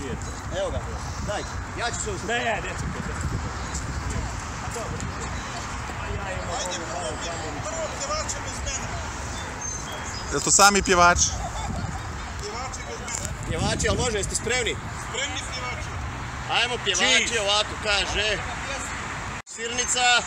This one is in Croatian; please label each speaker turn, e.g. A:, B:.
A: je to?
B: Evo ga, daj, ja ću se uzeti.
A: Ne, neću te. A dobro, ja imam ovo malo tamo.
C: Prvo pjevače bez mene.
D: Jel to sami pjevači?
C: Pjevači bez mene.
B: Pjevači, ali može, jeste spremni?
C: Spremni pjevači.
B: Ajmo pjevači, ovako kaže. Sirnica.